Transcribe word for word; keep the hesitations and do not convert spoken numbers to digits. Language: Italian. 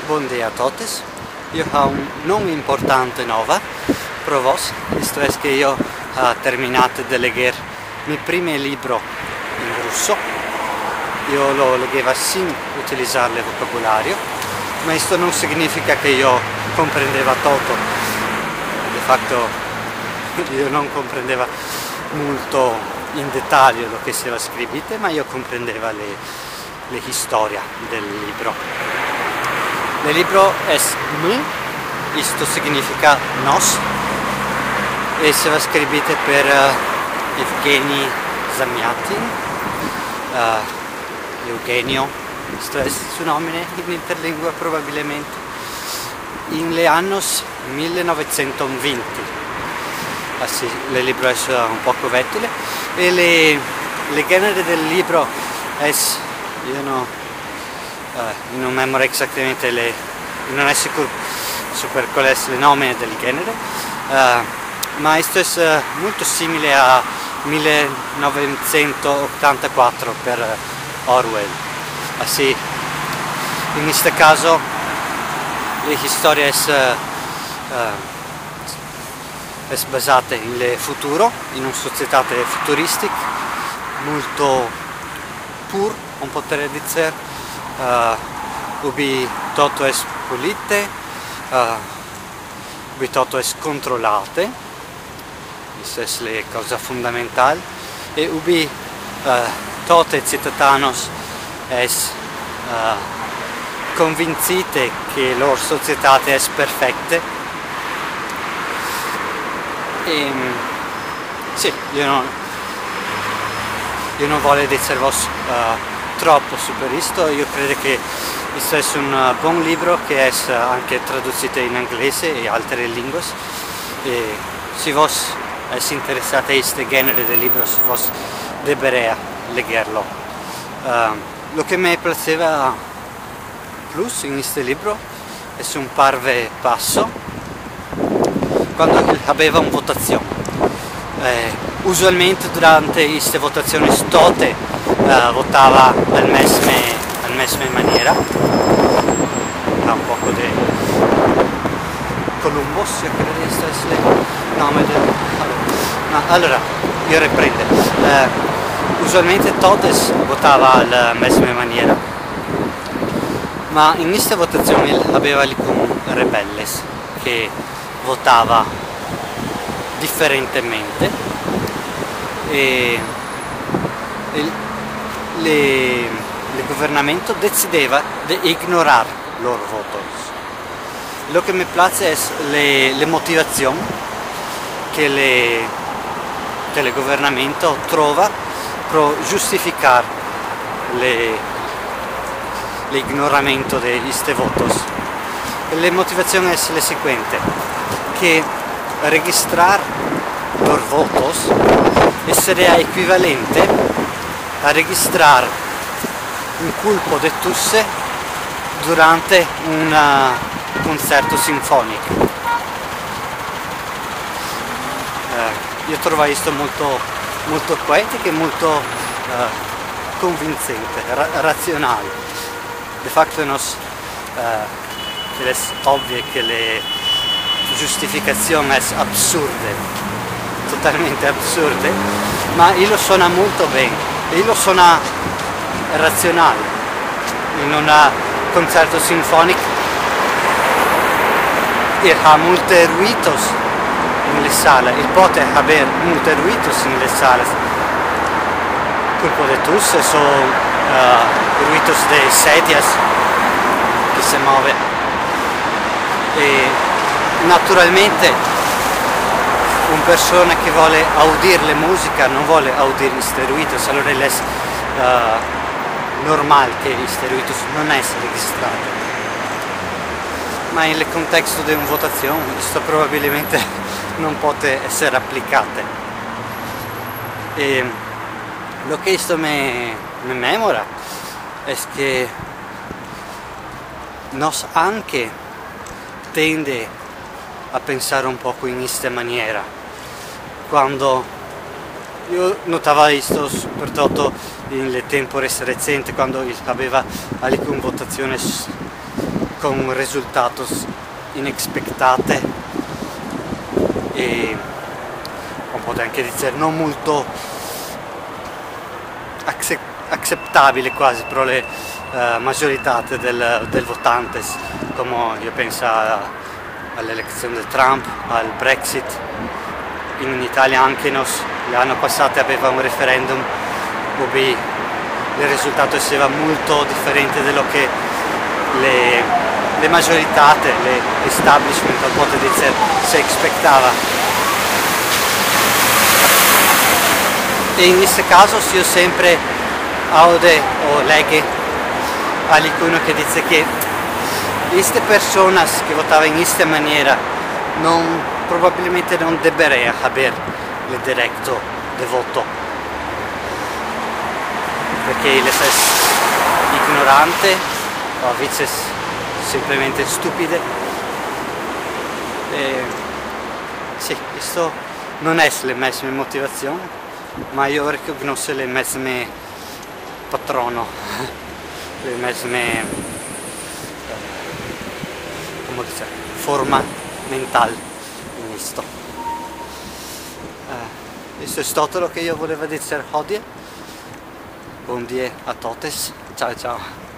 Bom dia a todos. Eu ho un nome importante nova pro vos, isto es che io ho terminato di leggere il mio primo libro in russo. Io lo leggeva sin utilizzare il vocabolario, ma questo non significa che io comprendeva tutto. Di fatto io non comprendeva molto in dettaglio lo che stava scritto, ma io comprendeva le, le storie del libro. Il libro è M, questo significa nos, e stava scritto per uh, Evgeny Zamyatin, uh, Eugenio, questo è il suo nome in interlingua probabilmente, in le annos millenovecentoventi. Ah, sì, il libro è un poco vecchio e le, le genere del libro è, io no, uh, non memoro esattamente le, non è sicuro super qual è il nome del genere, uh, ma questo è uh, molto simile a millenovecentottantaquattro per Orwell. Ah, sì, in questo caso le storie sono uh, è basata nel futuro, in una società futuristica molto pur, un potrei dire, uh, dove tutto è pulito, uh, dove tutto è controllato, questa è la cosa fondamentale, e dove uh, tutti i cittadini sono uh, convinti che la loro società è perfetta. E, sì, io non, io non voglio essere uh, troppo su per questo, io credo che questo è un uh, buon libro che è anche tradotto in inglese e altre lingue, e se voi siete interessati a questo genere di libro, voi dovrete leggerlo. Uh, lo che mi piaceva plus in questo libro è un parve passo quando aveva una votazione. Eh, usualmente durante queste votazioni tutte eh, votava nella mesma, nella mesma maniera. Ha un poco di Columbus, io credo di essere il nome del... No, allora, io riprendo. Eh, usualmente tutte votava nella mesma maniera, ma in questa votazione aveva alcuni rebelles che votava differentemente e il, le, il governamento decideva di ignorare i loro voti. Lo che mi piace è le, le motivazioni che, le, che il governamento trova per giustificare l'ignoramento di questi voti. Le motivazioni sono le seguenti: che registrare i loro voti sarebbe equivalente a registrare un colpo di tosse durante un uh, concerto sinfonico. Uh, io trovo questo molto, molto poetico e molto uh, convincente, ra razionale. De facto nos, uh, è ovvio che le giustificazioni sono assurde, totalmente assurde, ma io lo suona molto bene, io lo suona razionale. In un concerto sinfonico e ha molti ruidos nelle sale, il pote avere molti ruidos nelle sale. Colpo de tusse sono uh, ruidos de sedias che si muove. E naturalmente una persona che vuole udire la musica non vuole udire i steroidos, allora è uh, normale che i steroidos non essere registrati, ma nel contesto di una votazione questo probabilmente non può essere applicato. E lo che questo mi, mi memora è che nos anche tende a pensare un po' in questa maniera. Quando io notavo questo soprattutto nelle tempore recenti, quando aveva alcune votazioni con resultados inexpectate e un po' anche dire non molto accettabile quasi per le uh, maggiorità del, del votantes, come io penso all'elezione di Trump, al Brexit. In Italia anche nos, l'anno passato aveva un referendum dove il risultato esseva molto differente da quello che le, le maggiorità, l'establishment al poter dire si aspettava. E in questo caso io sempre aude o legge a qualcuno che dice che queste persone che votavano in questa maniera non, probabilmente non dovrebbero avere il diritto di voto, perché le sono ignoranti o a volte semplicemente stupide. E sì, questo non è la massima motivazione, ma io riconosco le medesime patrono, le medesime come dice, forma mentale in questo. Eh, questo è tutto quello che io volevo dire oggi. Buon dia a tutti, ciao ciao.